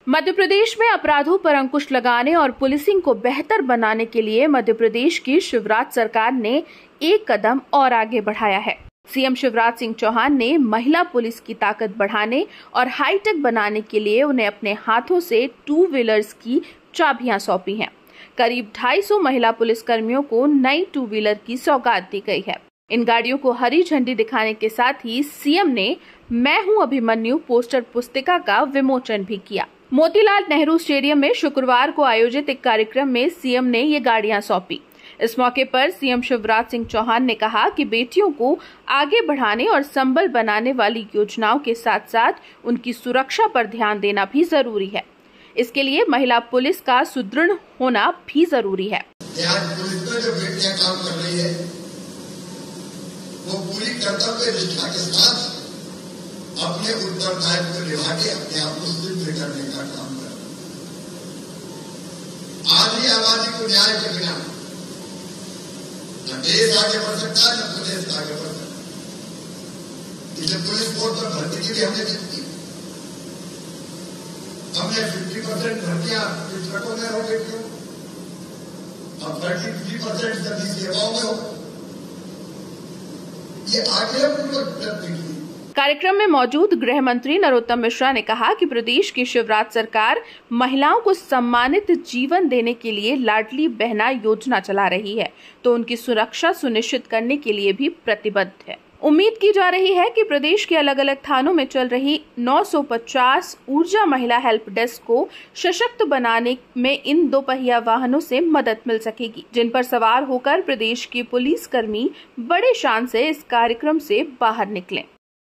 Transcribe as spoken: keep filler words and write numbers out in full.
मध्य प्रदेश में अपराधों पर अंकुश लगाने और पुलिसिंग को बेहतर बनाने के लिए मध्य प्रदेश की शिवराज सरकार ने एक कदम और आगे बढ़ाया है। सीएम शिवराज सिंह चौहान ने महिला पुलिस की ताकत बढ़ाने और हाईटेक बनाने के लिए उन्हें अपने हाथों से टू व्हीलर्स की चाबियां सौंपी हैं। करीब ढाई सौ महिला पुलिस कर्मियों को नई टू व्हीलर की सौगात दी गई है। इन गाड़ियों को हरी झंडी दिखाने के साथ ही सीएम ने मैं हूं अभिमन्यु पोस्टर पुस्तिका का विमोचन भी किया। मोतीलाल नेहरू स्टेडियम में शुक्रवार को आयोजित एक कार्यक्रम में सीएम ने ये गाड़ियां सौंपी। इस मौके पर सीएम शिवराज सिंह चौहान ने कहा कि बेटियों को आगे बढ़ाने और संबल बनाने वाली योजनाओं के साथ साथ उनकी सुरक्षा पर ध्यान देना भी जरूरी है। इसके लिए महिला पुलिस का सुदृढ़ होना भी जरूरी है। आज पुलिस में जो बेटियां काम कर रही है, वो पूरी कर्तव्य निष्ठा के साथ अपने उत्तरदायित्व को निभा के अपने आप को सिद्ध करने का काम कर रही है। आधी आबादी को न्याय के बिना न देश आगे बढ़ सकता है, न प्रदेश आगे बढ़ सकता। इसलिए पुलिस फोर्स पर भर्ती की भी हमने जितनी हमने फिफ्टी परसेंट भर्तियां शिक्षकों में हो बेटियों, अब थर्टी थ्री परसेंट सभी सेवाओं में हो। ये आगे पूर्वक कार्यक्रम में मौजूद गृह मंत्री नरोत्तम मिश्रा ने कहा कि प्रदेश की शिवराज सरकार महिलाओं को सम्मानित जीवन देने के लिए लाडली बहना योजना चला रही है, तो उनकी सुरक्षा सुनिश्चित करने के लिए भी प्रतिबद्ध है। उम्मीद की जा रही है कि प्रदेश के अलग अलग थानों में चल रही नौ सौ पचास ऊर्जा महिला हेल्प डेस्क को सशक्त बनाने में इन दोपहिया वाहनों से मदद मिल सकेगी, जिन पर सवार होकर प्रदेश के पुलिस कर्मी बड़े शान से इस कार्यक्रम से बाहर निकलें।